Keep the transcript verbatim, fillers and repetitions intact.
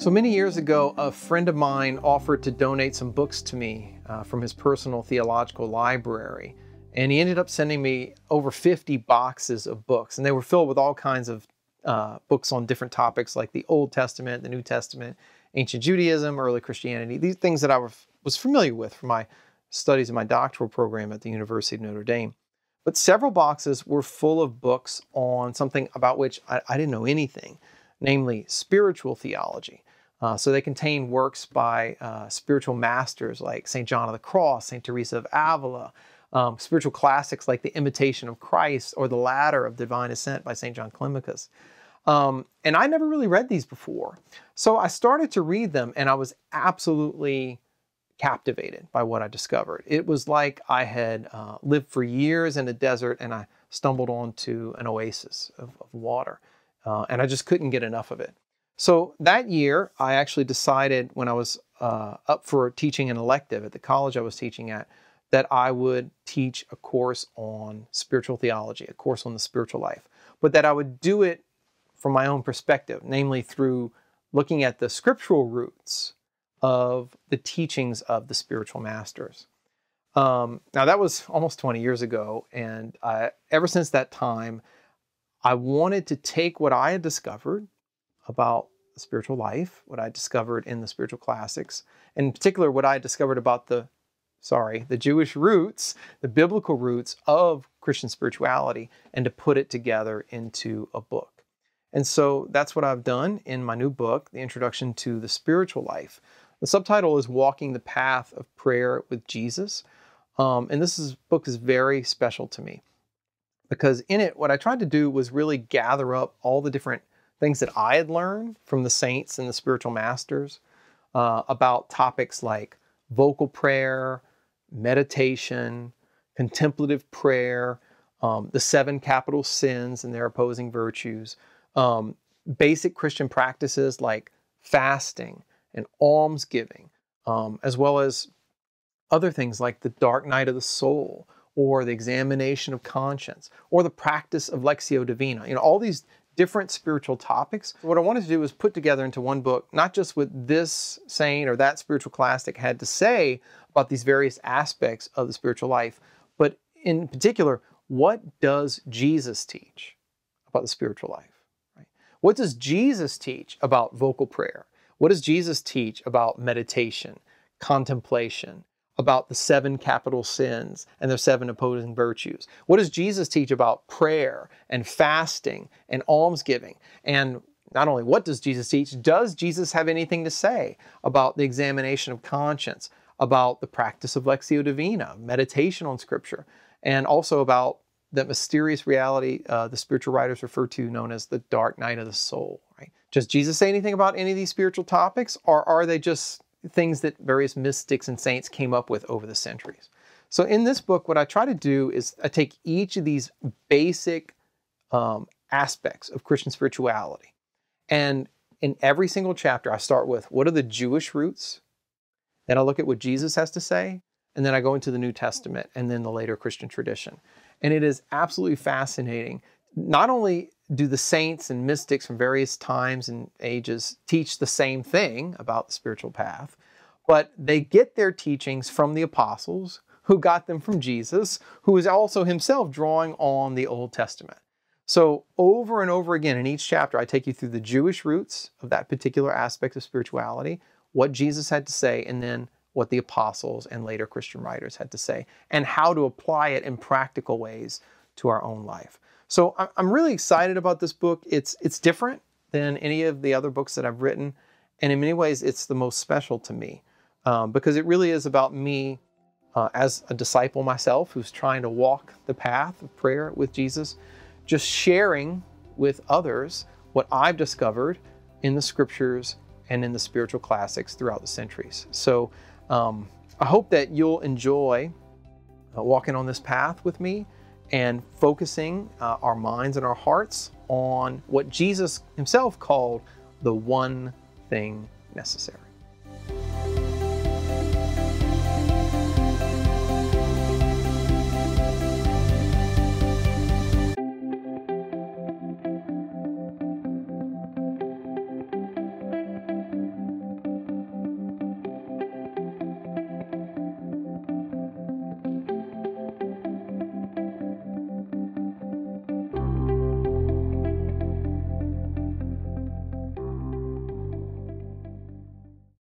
So many years ago, a friend of mine offered to donate some books to me uh, from his personal theological library. And he ended up sending me over fifty boxes of books. And they were filled with all kinds of uh, books on different topics like the Old Testament, the New Testament, ancient Judaism, early Christianity, these things that I was familiar with from my studies in my doctoral program at the University of Notre Dame. But several boxes were full of books on something about which I, I didn't know anything, namely spiritual theology. Uh, so they contain works by uh, spiritual masters like Saint John of the Cross, Saint Teresa of Avila, um, spiritual classics like The Imitation of Christ or The Ladder of Divine Ascent by Saint John Climacus. Um, and I never really read these before. So I started to read them and I was absolutely captivated by what I discovered. It was like I had uh, lived for years in a desert and I stumbled onto an oasis of, of water. Uh, and I just couldn't get enough of it. So that year, I actually decided when I was uh, up for teaching an elective at the college I was teaching at, that I would teach a course on spiritual theology, a course on the spiritual life, but that I would do it from my own perspective, namely through looking at the scriptural roots of the teachings of the spiritual masters. Um, now that was almost twenty years ago, and I, ever since that time, I wanted to take what I had discovered about the spiritual life, what I discovered in the spiritual classics, and in particular what I discovered about the, sorry, the Jewish roots, the biblical roots of Christian spirituality, and to put it together into a book. And so that's what I've done in my new book, The Introduction to the Spiritual Life. The subtitle is Walking the Path of Prayer with Jesus. Um, and this is, book is very special to me because in it, what I tried to do was really gather up all the different things that I had learned from the saints and the spiritual masters uh, about topics like vocal prayer, meditation, contemplative prayer, um, the seven capital sins and their opposing virtues, um, basic Christian practices like fasting and almsgiving, um, as well as other things like the dark night of the soul or the examination of conscience or the practice of Lectio Divina. You know, all these different spiritual topics. What I wanted to do was put together into one book, not just what this saint or that spiritual classic had to say about these various aspects of the spiritual life, but in particular, what does Jesus teach about the spiritual life? Right? What does Jesus teach about vocal prayer? What does Jesus teach about meditation, contemplation, about the seven capital sins and their seven opposing virtues? What does Jesus teach about prayer and fasting and almsgiving? And not only what does Jesus teach, does Jesus have anything to say about the examination of conscience, about the practice of Lectio Divina, meditation on Scripture, and also about that mysterious reality uh, the spiritual writers refer to known as the dark night of the soul? Right? Does Jesus say anything about any of these spiritual topics, or are they just things that various mystics and saints came up with over the centuries? So in this book, what I try to do is I take each of these basic um, aspects of Christian spirituality, and in every single chapter, I start with what are the Jewish roots, then I look at what Jesus has to say, and then I go into the New Testament and then the later Christian tradition. And it is absolutely fascinating. Not only do the saints and mystics from various times and ages teach the same thing about the spiritual path, but they get their teachings from the apostles, who got them from Jesus, who is also himself drawing on the Old Testament. So over and over again in each chapter, I take you through the Jewish roots of that particular aspect of spirituality, what Jesus had to say, and then what the apostles and later Christian writers had to say, and how to apply it in practical ways to our own life. So I'm really excited about this book. It's, it's different than any of the other books that I've written, and in many ways it's the most special to me um, because it really is about me uh, as a disciple myself who's trying to walk the path of prayer with Jesus, just sharing with others what I've discovered in the scriptures and in the spiritual classics throughout the centuries. So um, I hope that you'll enjoy uh, walking on this path with me and focusing uh, our minds and our hearts on what Jesus himself called the one thing necessary.